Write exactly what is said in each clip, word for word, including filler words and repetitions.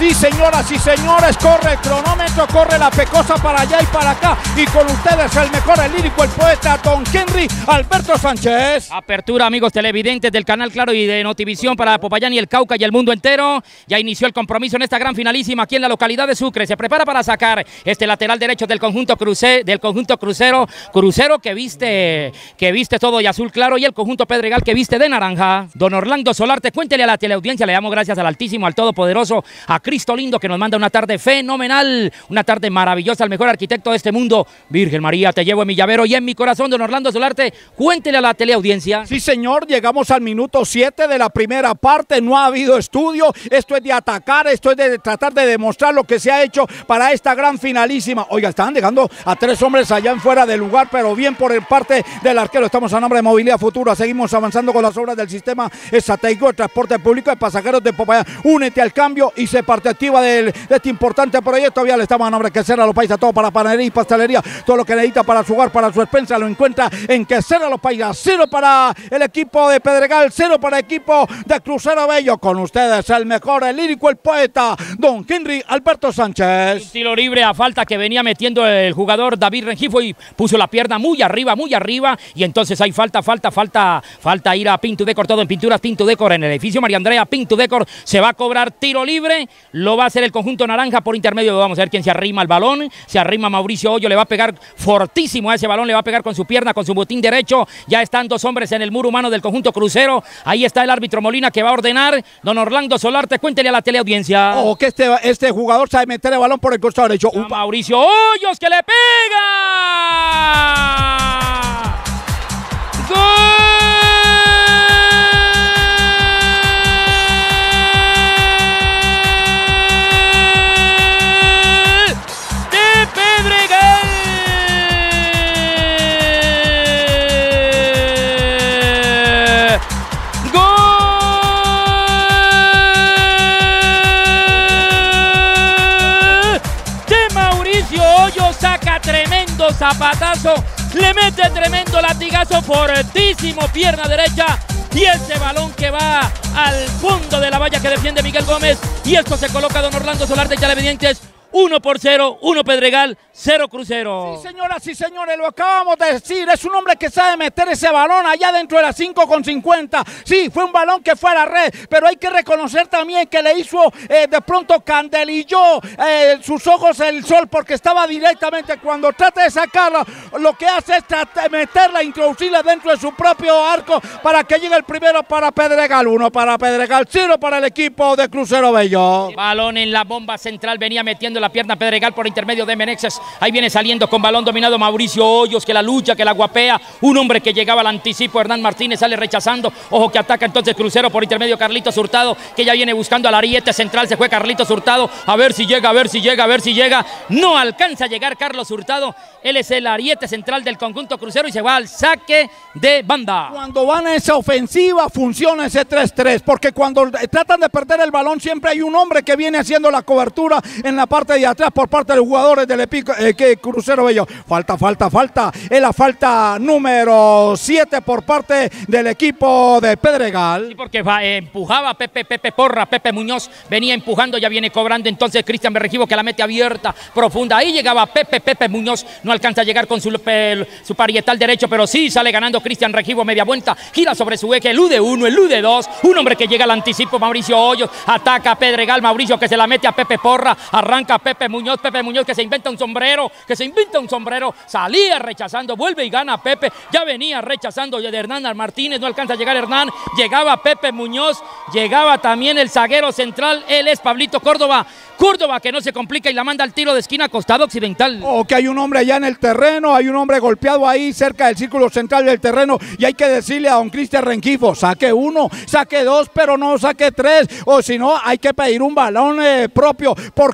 Sí, señoras y señores, corre el cronómetro, corre la pecosa para allá y para acá. Y con ustedes el mejor, el lírico, el poeta, don Henry Alberto Sánchez. Apertura, amigos televidentes del Canal Claro y de Notivisión para Popayán y el Cauca y el mundo entero. Ya inició el compromiso en esta gran finalísima aquí en la localidad de Sucre. Se prepara para sacar este lateral derecho del conjunto cruce, del conjunto crucero. Crucero que viste, que viste todo de azul claro, y el conjunto Pedregal que viste de naranja. Don Orlando Solarte, cuéntele a la teleaudiencia, le damos gracias al Altísimo, al Todopoderoso, a Cristo lindo que nos manda una tarde fenomenal, una tarde maravillosa, el mejor arquitecto de este mundo. Virgen María, te llevo en mi llavero y en mi corazón, don Orlando Solarte, cuéntele a la teleaudiencia. Sí, señor, llegamos al minuto siete de la primera parte, no ha habido estudio, esto es de atacar, esto es de tratar de demostrar lo que se ha hecho para esta gran finalísima. Oiga, están dejando a tres hombres allá en fuera del lugar, pero bien por el parte del arquero. Estamos a nombre de Movilidad Futura, seguimos avanzando con las obras del sistema estratégico de transporte público de pasajeros de Popayán. Únete al cambio y se parte activa del, de este importante proyecto vial. Estamos a nombre de Quesera Los Paisas, todo para panadería y pastelería, todo lo que necesita para su hogar, para su despensa, lo encuentra en Quesera Los Paisas. Cero para el equipo de Pedregal, cero para el equipo de Crucero Bello. Con ustedes el mejor, el lírico, el poeta, don Henry Alberto Sánchez. Un tiro libre a falta que venía metiendo el jugador David Rengifo y puso la pierna muy arriba, muy arriba, y entonces hay falta, falta, falta, falta ir a Pinto Decor, todo en pinturas Pinto Decor en el edificio María Andrea. Pinto Decor se va a cobrar tiro libre, lo va a hacer el conjunto naranja por intermedio. Vamos a ver quién se arrima al balón. Se arrima Mauricio Hoyo, le va a pegar fortísimo a ese balón, le va a pegar con su pierna, con su botín derecho. Ya están dos hombres en el muro humano del conjunto crucero. Ahí está el árbitro Molina que va a ordenar. Don Orlando Solarte, cuéntele a la teleaudiencia. Oh, que este, este jugador sabe meter el balón por el costado derecho. A Mauricio Hoyos que le pega. ¡Gol! Saca tremendo zapatazo, le mete tremendo latigazo fortísimo, pierna derecha, y ese balón que va al fondo de la valla que defiende Miguel Gómez, y esto se coloca don Orlando Solarte y televidentes. uno por cero, uno Pedregal, cero Crucero. Sí, señoras y señores, lo acabamos de decir. Es un hombre que sabe meter ese balón allá dentro de las cinco con cincuenta. Sí, fue un balón que fue a la red, pero hay que reconocer también que le hizo eh, de pronto candelilló eh, sus ojos el sol, porque estaba directamente, cuando trata de sacarla, lo que hace es tratar de meterla, introducirla dentro de su propio arco para que llegue el primero para Pedregal. Uno para Pedregal, cero para el equipo de Crucero Bello. Balón en la bomba central, venía metiendo la pierna Pedregal por intermedio de Menexes. Ahí viene saliendo con balón dominado Mauricio Hoyos, que la lucha, que la guapea. Un hombre que llegaba al anticipo, Hernán Martínez sale rechazando. Ojo que ataca entonces Crucero por intermedio Carlitos Hurtado, que ya viene buscando al ariete central. Se fue Carlitos Hurtado, a ver si llega, a ver si llega, a ver si llega. No alcanza a llegar Carlos Hurtado. Él es el ariete central del conjunto Crucero y se va al saque de banda. Cuando van a esa ofensiva funciona ese tres tres, porque cuando tratan de perder el balón siempre hay un hombre que viene haciendo la cobertura en la parte de atrás por parte de los jugadores del epico, eh, que Crucero Bello. Falta, falta, falta. Es la falta número siete por parte del equipo de Pedregal. Sí, porque va, eh, empujaba Pepe, Pepe Porra, Pepe Muñoz venía empujando, ya viene cobrando entonces Cristian Berrejivo, que la mete abierta, profunda. Ahí llegaba Pepe, Pepe Muñoz, no alcanza a llegar con su, el, su parietal derecho, pero sí sale ganando Cristian Berrejivo, media vuelta, gira sobre su eje, elude uno, elude dos, un hombre que llega al anticipo, Mauricio Hoyos, ataca a Pedregal, Mauricio que se la mete a Pepe Porra, arranca a Pepe Muñoz, Pepe Muñoz que se inventa un sombrero, que se inventa un sombrero, salía rechazando, vuelve y gana Pepe, ya venía rechazando de Hernán Martínez, no alcanza a llegar Hernán, llegaba Pepe Muñoz, llegaba también el zaguero central, él es Pablito Córdoba, Córdoba que no se complica y la manda al tiro de esquina costado occidental. Oh, que hay un hombre allá en el terreno, hay un hombre golpeado ahí cerca del círculo central del terreno y hay que decirle a don Cristian Rengifo, saque uno, saque dos, pero no saque tres, o si no hay que pedir un balón eh, propio, porque por cada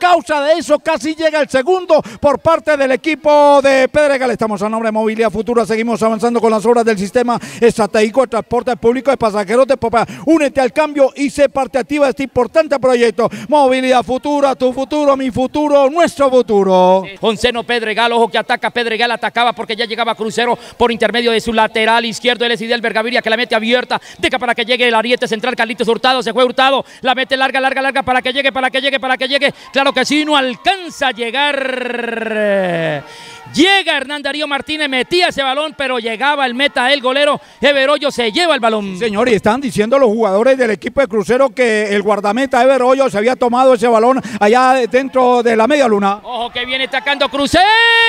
causa de eso casi llega el segundo por parte del equipo de Pedregal. Estamos a nombre de Movilidad Futura, seguimos avanzando con las obras del sistema estratégico de transporte público de pasajeros de Popayán. Únete al cambio y sé parte activa de este importante proyecto. Movilidad Futura, tu futuro, mi futuro, nuestro futuro. Onceno Pedregal, ojo que ataca Pedregal, atacaba porque ya llegaba Crucero por intermedio de su lateral izquierdo. Él es Idel Vergaviria que la mete abierta, deja para que llegue el ariete central. Carlitos Hurtado, se fue Hurtado, la mete larga, larga, larga para que llegue, para que llegue, para que llegue. Claro que sí, no alcanza a llegar. Llega Hernán Darío Martínez, metía ese balón, pero llegaba el meta, el golero Ever Hoyos se lleva el balón. Sí, señor, y están diciendo los jugadores del equipo de Crucero que el guardameta Ever Hoyos se había tomado ese balón allá dentro de la media luna. Ojo que viene atacando Crucero.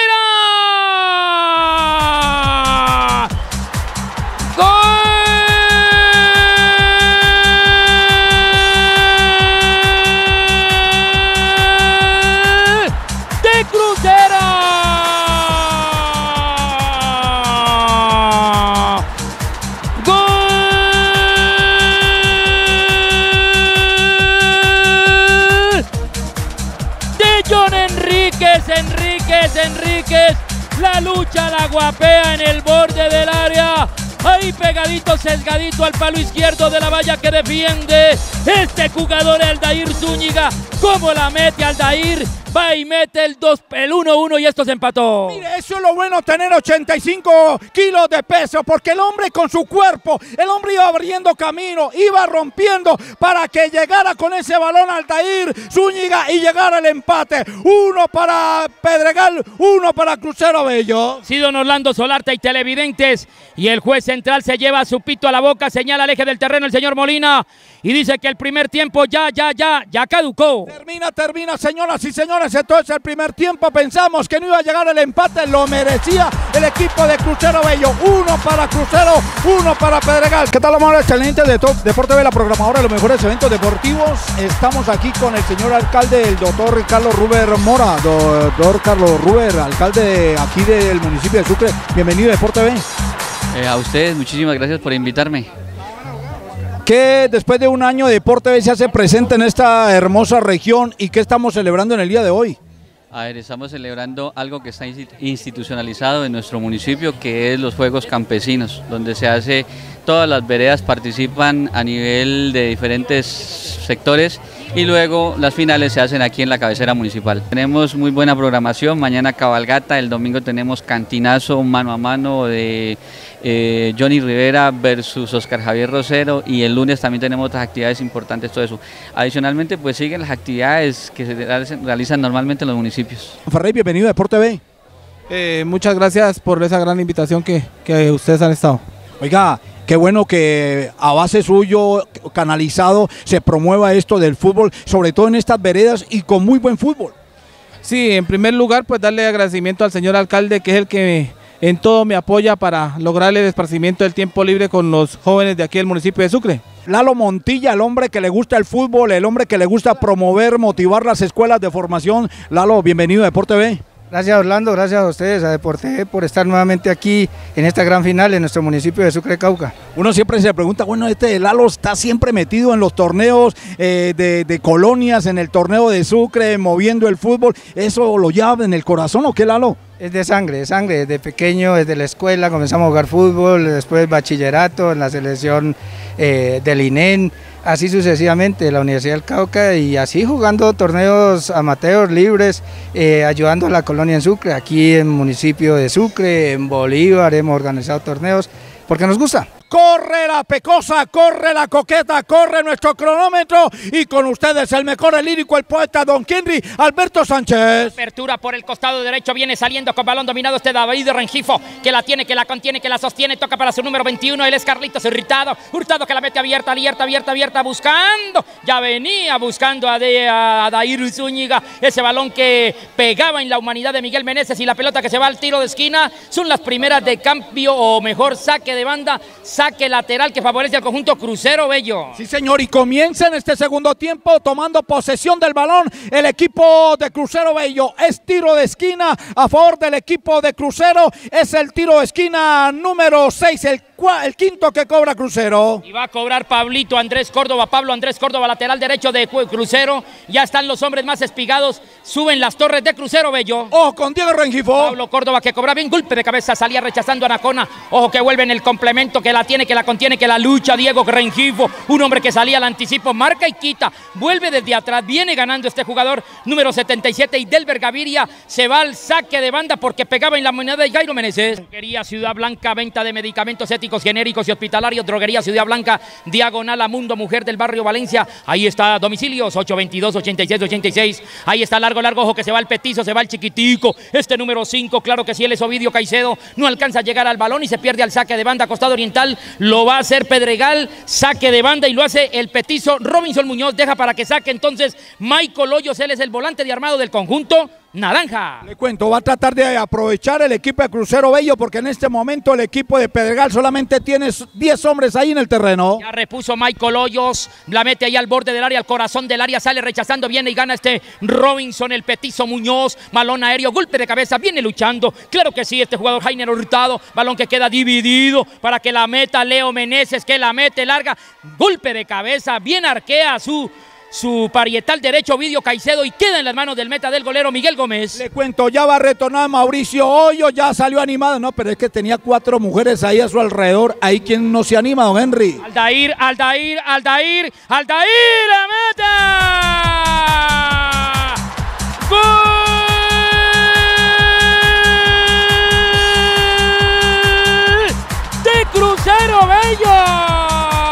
¡Gol! ¡De Crucero! Enríquez, Enríquez, la lucha, la guapea en el borde del área, ahí pegadito, sesgadito al palo izquierdo de la valla que defiende este jugador Aldair Zúñiga. ¿Cómo la mete Aldair? Va y mete el dos, el uno uno y esto se empató. Mire, eso es lo bueno, tener ochenta y cinco kilos de peso, porque el hombre con su cuerpo, el hombre iba abriendo camino, iba rompiendo para que llegara con ese balón Aldair Zúñiga y llegara el empate. Uno para Pedregal, uno para Crucero Bello. Sí, don Orlando Solarte y televidentes, y el juez central se lleva su pito a la boca, señala al eje del terreno el señor Molina y dice que el primer tiempo ya, ya, ya, ya caducó. Termina, termina, señoras y señores. Entonces el primer tiempo pensamos que no iba a llegar el empate, lo merecía el equipo de Crucero Bello. Uno para Crucero, uno para Pedregal. ¿Qué tal, amor? Excelente de Top Deporte B, la programadora de los mejores eventos deportivos. Estamos aquí con el señor alcalde, el doctor Carlos Ruber Mora. Doctor Carlos Ruber, alcalde aquí del municipio de Sucre. Bienvenido a Deporte B. Eh, a ustedes, muchísimas gracias por invitarme. ¿Qué después de un año de Deporte B se hace presente en esta hermosa región y qué estamos celebrando en el día de hoy? A ver, estamos celebrando algo que está institucionalizado en nuestro municipio, que es los Juegos Campesinos, donde se hace, todas las veredas participan a nivel de diferentes sectores y luego las finales se hacen aquí en la cabecera municipal. Tenemos muy buena programación, mañana cabalgata, el domingo tenemos cantinazo mano a mano de eh, Johnny Rivera versus Oscar Javier Rosero y el lunes también tenemos otras actividades importantes, todo eso. Adicionalmente pues siguen las actividades que se realizan normalmente en los municipios. Ferrey, bienvenido a Deporte B. Eh, muchas gracias por esa gran invitación que, que ustedes han estado. Oiga, qué bueno que a base suyo, canalizado, se promueva esto del fútbol, sobre todo en estas veredas y con muy buen fútbol. Sí, en primer lugar, pues darle agradecimiento al señor alcalde, que es el que en todo me apoya para lograr el esparcimiento del tiempo libre con los jóvenes de aquí del municipio de Sucre. Lalo Montilla, el hombre que le gusta el fútbol, el hombre que le gusta promover, motivar las escuelas de formación. Lalo, bienvenido a Deporte B. Gracias, Orlando, gracias a ustedes, a Deporte por estar nuevamente aquí en esta gran final en nuestro municipio de Sucre, Cauca. Uno siempre se pregunta, bueno, este Lalo está siempre metido en los torneos eh, de, de colonias, en el torneo de Sucre, moviendo el fútbol. ¿Eso lo lleva en el corazón o qué, Lalo? Es de sangre, de sangre, desde pequeño, desde la escuela comenzamos a jugar fútbol, después bachillerato en la selección eh, del I N E N, así sucesivamente, la Universidad del Cauca y así jugando torneos amateurs, libres, eh, ayudando a la colonia en Sucre, aquí en el municipio de Sucre, en Bolívar hemos organizado torneos porque nos gusta. Corre la pecosa, corre la coqueta, corre nuestro cronómetro y con ustedes el mejor, el lírico, el poeta Don Henry Alberto Sánchez. Apertura por el costado derecho, viene saliendo con balón dominado este David Rengifo, que la tiene, que la contiene, que la sostiene, toca para su número veintiuno, él es Carlitos Hurtado, Hurtado que la mete abierta, abierta, abierta, abierta, buscando, ya venía buscando a, de, a Dair Zúñiga, ese balón que pegaba en la humanidad de Miguel Meneses y la pelota que se va al tiro de esquina, son las primeras de cambio o mejor saque de banda, saque lateral que favorece al conjunto Crucero Bello. Sí, señor, y comienza en este segundo tiempo tomando posesión del balón el equipo de Crucero Bello. Es tiro de esquina a favor del equipo de Crucero, es el tiro de esquina número seis, el el quinto que cobra Crucero. Y va a cobrar Pablito Andrés Córdoba, Pablo Andrés Córdoba, lateral derecho de Crucero. Ya están los hombres más espigados, suben las torres de Crucero Bello. Ojo con Diego Rengifo. Pablo Córdoba que cobra bien, golpe de cabeza, salía rechazando a Anacona. Ojo que vuelve en el complemento, que la tiene, que la contiene, que la lucha Diego Rengifo. Un hombre que salía al anticipo, marca y quita. Vuelve desde atrás, viene ganando este jugador, número setenta y siete, y Delber Gaviria se va al saque de banda porque pegaba en la moneda de Jairo Meneses. Droguería Ciudad Blanca, venta de medicamentos éticos, genéricos y hospitalarios. Droguería Ciudad Blanca, diagonal a Mundo Mujer del barrio Valencia. Ahí está, domicilios ocho veintidós, ochenta y seis, ochenta y seis. Ahí está, largo, largo, ojo que se va el petizo, se va el chiquitico. Este número cinco, claro que sí, él es Ovidio Caicedo. No alcanza a llegar al balón y se pierde al saque de banda. Costado oriental, lo va a hacer Pedregal, saque de banda y lo hace el petizo Robinson Muñoz. Deja para que saque entonces Michael Hoyos, él es el volante de armado del conjunto naranja. Le cuento, va a tratar de aprovechar el equipo de Crucero Bello porque en este momento el equipo de Pedregal solamente tiene diez hombres ahí en el terreno. Ya repuso Michael Hoyos, la mete ahí al borde del área, al corazón del área, sale rechazando, viene y gana este Robinson, el petizo Muñoz, balón aéreo, golpe de cabeza, viene luchando, claro que sí, este jugador Jainer Hurtado, balón que queda dividido para que la meta Leo Meneses, que la mete larga, golpe de cabeza, bien arquea su... su parietal derecho Ovidio Caicedo y queda en las manos del meta del golero Miguel Gómez. Le cuento, ya va a retornar Mauricio Hoyo, ya salió animado, no, pero es que tenía cuatro mujeres ahí a su alrededor, ahí quien no se anima, don Henry. Aldair, Aldair, Aldair, Aldair, la meta. ¡Gol! De Crucero Bello.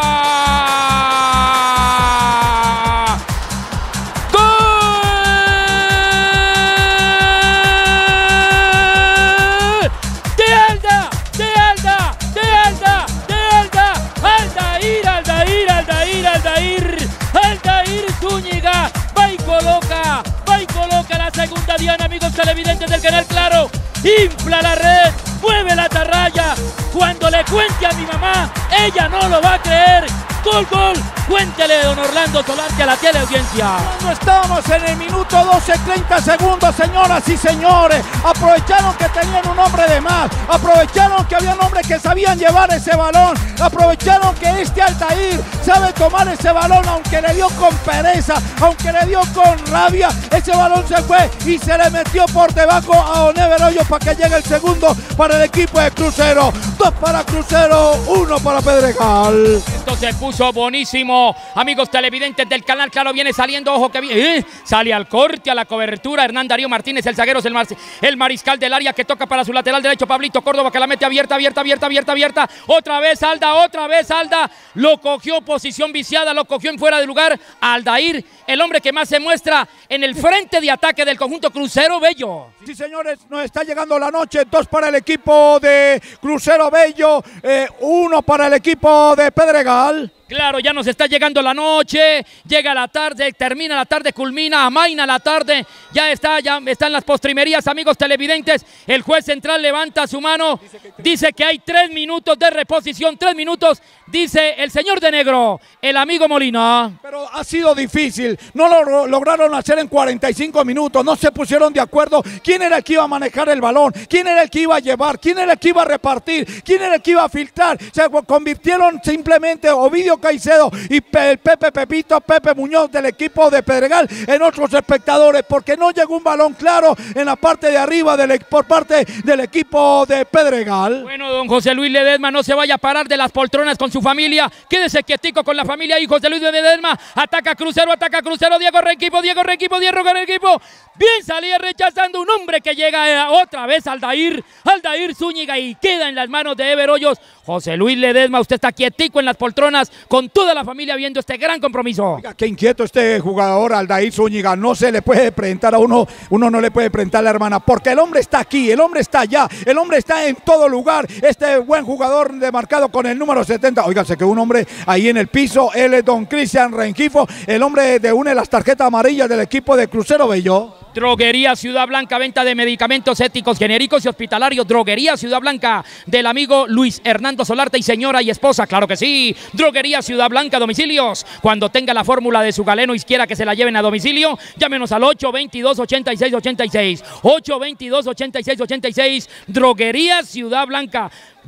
Zúñiga, va y coloca, va y coloca la segunda diana, amigos televidentes del canal Claro, infla la red, mueve la atarraya, cuando le cuente a mi mamá, ella no lo va a creer, gol, gol, cuéntele don Orlando Solarte a la teleaudiencia. No estamos en el minuto doce, treinta segundos, señoras y señores, aprovecharon que tenían un hombre de más, aprovecharon que había hombres que sabían llevar ese balón, aprovecharon que este Aldair sabe tomar ese balón, aunque le dio con pereza, aunque le dio con rabia, ese balón se fue y se le metió por debajo a Onever Hoyos para que llegue el segundo para el equipo de Crucero, dos para Crucero, uno para Pedregal. Esto se puso buenísimo, amigos televidentes del canal Claro, viene saliendo, ojo que viene, eh, sale al corte, a la cobertura, Hernán Darío Martínez, el zaguero, el, mar, el mariscal del área que toca para su lateral derecho, Pablito Córdoba que la mete abierta, abierta, abierta, abierta, abierta, otra vez Alda, otra vez Alda, lo cogió posición viciada, lo cogió en fuera de lugar, Aldair, el hombre que más se muestra en el frente de ataque del conjunto Crucero Bello. Sí, señores, nos está llegando la noche, dos para el equipo de Crucero Bello, eh, uno para el equipo de Pedregal. Claro, ya nos está llegando la noche, llega la tarde, termina la tarde, culmina, amaina la tarde, ya está, ya están las postrimerías, amigos televidentes, el juez central levanta su mano, dice que hay tres minutos de reposición, tres minutos, dice el señor de negro, el amigo Molina. Pero ha sido difícil, no lo lograron hacer en cuarenta y cinco minutos, no se pusieron de acuerdo quién era el que iba a manejar el balón, quién era el que iba a llevar, quién era el que iba a repartir, quién era el que iba a filtrar, se convirtieron simplemente Ovidio Caicedo y el Pepe Pepito, Pepe Muñoz del equipo de Pedregal en otros espectadores porque no llegó un balón claro en la parte de arriba del, por parte del equipo de Pedregal. Bueno, don José Luis Ledesma, no se vaya a parar de las poltronas con su familia, quédese quietico con la familia y José Luis Ledesma, ataca Crucero, ataca Crucero, Diego Requipo, Diego Requipo, Diego Requipo, bien salía rechazando un hombre que llega otra vez Aldair, Aldair Zúñiga y queda en las manos de Ever Hoyos. José Luis Ledesma, usted está quietico en las poltronas con toda la familia viendo este gran compromiso. Oiga, qué inquieto este jugador Aldair Zúñiga, no se le puede presentar a uno, uno no le puede presentar a la hermana, porque el hombre está aquí, el hombre está allá, el hombre está en todo lugar, este buen jugador demarcado con el número setenta, oiga, se quedó un hombre ahí en el piso, él es don Cristian Rengifo, el hombre de una de las tarjetas amarillas del equipo de Crucero Bello. Droguería Ciudad Blanca, venta de medicamentos éticos, genéricos y hospitalarios. Droguería Ciudad Blanca, del amigo Luis Hernando Solarte y señora y esposa, claro que sí. Droguería Ciudad Blanca, domicilios. Cuando tenga la fórmula de su galeno y quiera que se la lleven a domicilio, llámenos al ocho veintidós, ochenta y seis ochenta y seis. ocho veintidós, ochenta y seis ochenta y seis. Droguería Ciudad Blanca.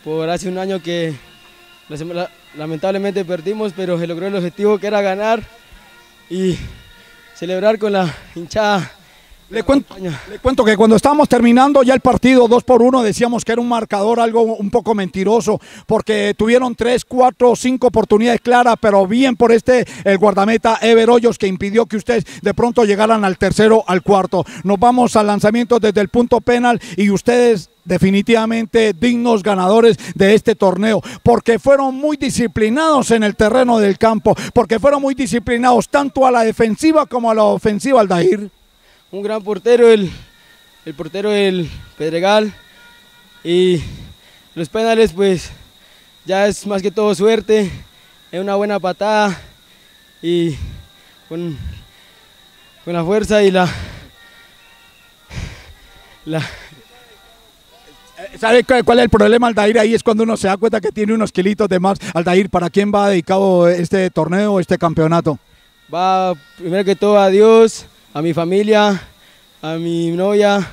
por hace un año que lamentablemente perdimos, pero se logró el objetivo que era ganar y celebrar con la hinchada. Le cuento, le cuento que cuando estábamos terminando ya el partido dos por uno decíamos que era un marcador algo un poco mentiroso porque tuvieron tres, cuatro, cinco oportunidades claras, pero bien por este el guardameta Ever Hoyos que impidió que ustedes de pronto llegaran al tercero, al cuarto. Nos vamos al lanzamiento desde el punto penal y ustedes definitivamente dignos ganadores de este torneo, porque fueron muy disciplinados en el terreno del campo, porque fueron muy disciplinados tanto a la defensiva como a la ofensiva, Aldair. Un gran portero, el, el portero del Pedregal, y los penales pues ya es más que todo suerte, es una buena patada y con, con la fuerza y la... la ¿Sabe cuál es el problema, Aldair? Ahí es cuando uno se da cuenta que tiene unos kilitos de más. Aldair, ¿para quién va dedicado este torneo, este campeonato? Va primero que todo a Dios, a mi familia, a mi novia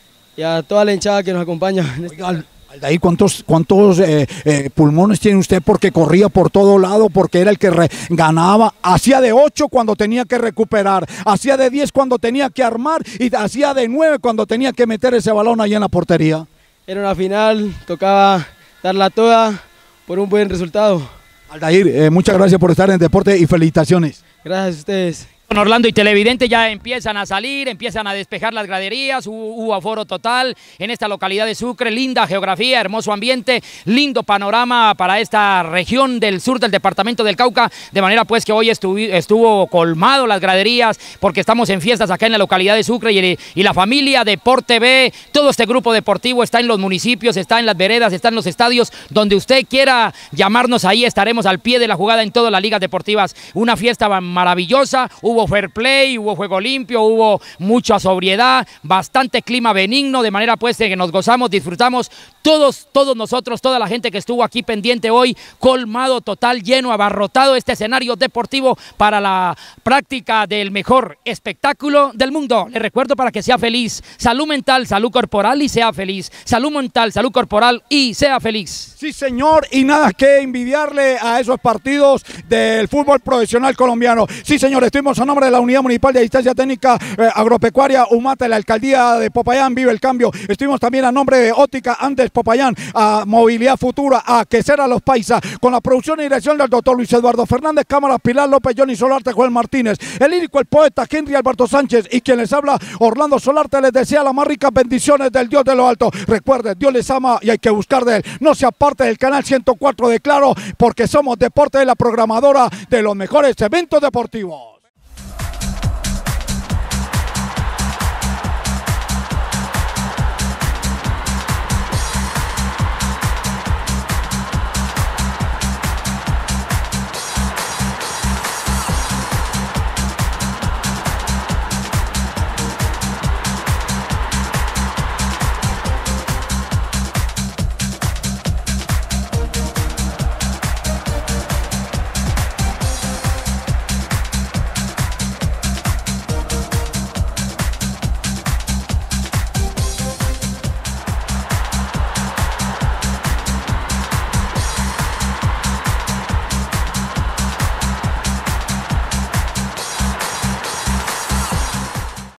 y a toda la hinchada que nos acompaña. Oiga, Aldair, ¿cuántos, cuántos eh, eh, pulmones tiene usted? Porque corría por todo lado, porque era el que re ganaba, hacía de ocho cuando tenía que recuperar, hacía de diez cuando tenía que armar y hacía de nueve cuando tenía que meter ese balón ahí en la portería. Era una final, tocaba darla toda por un buen resultado. Aldair, eh, muchas gracias por estar en Deporte y felicitaciones. Gracias a ustedes. Orlando y televidente ya empiezan a salir, empiezan a despejar las graderías, hubo aforo total en esta localidad de Sucre, linda geografía, hermoso ambiente, lindo panorama para esta región del sur del departamento del Cauca, de manera pues que hoy estuvo, estuvo colmado las graderías porque estamos en fiestas acá en la localidad de Sucre y, y la familia Deporte B, todo este grupo deportivo está en los municipios, está en las veredas, está en los estadios, donde usted quiera llamarnos ahí estaremos al pie de la jugada en todas las ligas deportivas, una fiesta maravillosa, hubo fair play, hubo juego limpio, hubo mucha sobriedad, bastante clima benigno, de manera pues que nos gozamos, disfrutamos, todos, todos nosotros, toda la gente que estuvo aquí pendiente hoy, colmado total, lleno, abarrotado este escenario deportivo para la práctica del mejor espectáculo del mundo. Le recuerdo para que sea feliz, salud mental, salud corporal y sea feliz, salud mental, salud corporal y sea feliz. Sí señor, y nada que envidiarle a esos partidos del fútbol profesional colombiano. Sí señor, estuvimos a nombre de la Unidad Municipal de Asistencia Técnica eh, Agropecuaria UMATA de la Alcaldía de Popayán, vive el cambio. Estuvimos también a nombre de Óptica Andes Popayán, a Movilidad Futura, a Quesera Los Paisa, con la producción y dirección del doctor Luis Eduardo Fernández, cámara Pilar López, Johnny Solarte, Joel Martínez, el lírico, el poeta Henry Alberto Sánchez y quien les habla, Orlando Solarte, les desea las más ricas bendiciones del Dios de lo alto. Recuerden, Dios les ama y hay que buscar de él. No se aparte del canal ciento cuatro de Claro, porque somos Deporte de la programadora de los mejores eventos deportivos.